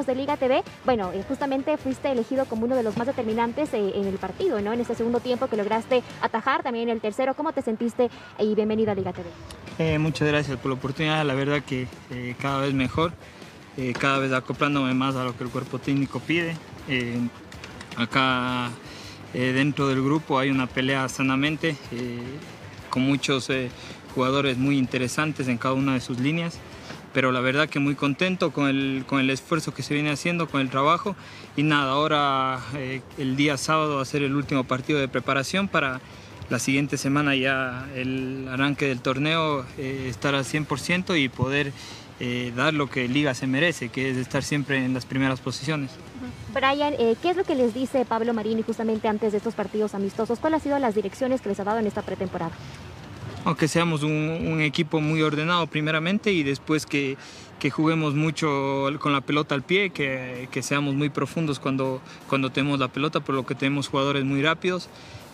de Liga TV, bueno, justamente fuiste elegido como uno de los más determinantes en el partido, ¿no? En este segundo tiempo que lograste atajar, también en el tercero. ¿Cómo te sentiste? Y bienvenido a Liga TV. Muchas gracias por la oportunidad, la verdad que cada vez mejor, cada vez acoplándome más a lo que el cuerpo técnico pide. Acá dentro del grupo hay una pelea sanamente, con muchos jugadores muy interesantes en cada una de sus líneas, pero la verdad que muy contento con el esfuerzo que se viene haciendo, con el trabajo, y nada, ahora el día sábado va a ser el último partido de preparación para la siguiente semana ya el arranque del torneo, estar al 100% y poder dar lo que Liga se merece, que es estar siempre en las primeras posiciones. Brian, ¿qué es lo que les dice Pablo Marini justamente antes de estos partidos amistosos? ¿Cuáles han sido las direcciones que les ha dado en esta pretemporada? Aunque seamos un equipo muy ordenado primeramente, y después que juguemos mucho con la pelota al pie, que seamos muy profundos cuando tenemos la pelota, por lo que tenemos jugadores muy rápidos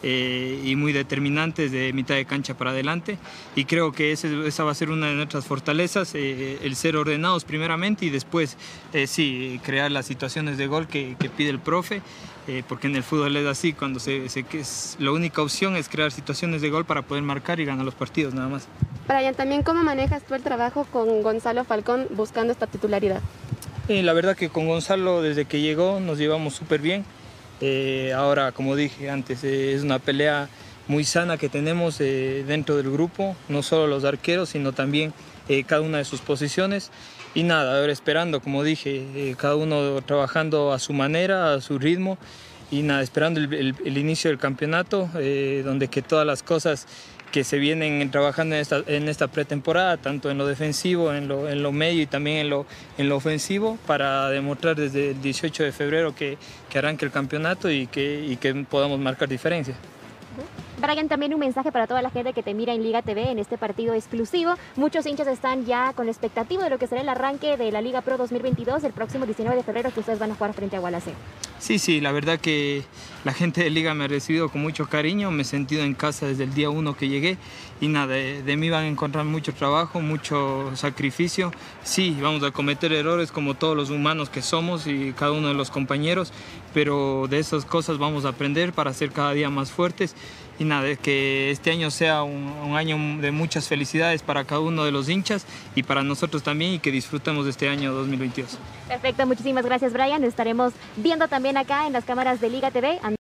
y muy determinantes de mitad de cancha para adelante, y creo que esa va a ser una de nuestras fortalezas, el ser ordenados primeramente y después sí, crear las situaciones de gol que pide el profe, porque en el fútbol es así, cuando la única opción es crear situaciones de gol para poder marcar y ganar los partidos, nada más. Brian, también ¿cómo manejas tú el trabajo con Gonzalo Falcón buscando esta titularidad? La verdad que con Gonzalo desde que llegó nos llevamos súper bien. Ahora, como dije antes, es una pelea muy sana que tenemos dentro del grupo, no solo los arqueros, sino también cada una de sus posiciones. Y nada, ahora esperando, como dije, cada uno trabajando a su manera, a su ritmo, y nada, esperando el inicio del campeonato, donde que todas las cosas que se vienen trabajando en esta pretemporada, tanto en lo defensivo, en lo medio y también en lo ofensivo, para demostrar desde el 18 de febrero que arranque el campeonato y que podamos marcar diferencia. Brian, también un mensaje para toda la gente que te mira en Liga TV en este partido exclusivo. Muchos hinchas están ya con la expectativa de lo que será el arranque de la Liga Pro 2022 el próximo 19 de febrero, que ustedes van a jugar frente a Gualaceo. Sí, la verdad que la gente de Liga me ha recibido con mucho cariño, me he sentido en casa desde el día 1 que llegué, y nada, de mí van a encontrar mucho trabajo, mucho sacrificio. Sí, vamos a cometer errores como todos los humanos que somos y cada uno de los compañeros, pero de esas cosas vamos a aprender para ser cada día más fuertes. Y nada, que este año sea un año de muchas felicidades para cada uno de los hinchas y para nosotros también, y que disfrutemos de este año 2022. Perfecto, muchísimas gracias, Brian. Nos estaremos viendo también acá en las cámaras de Liga TV.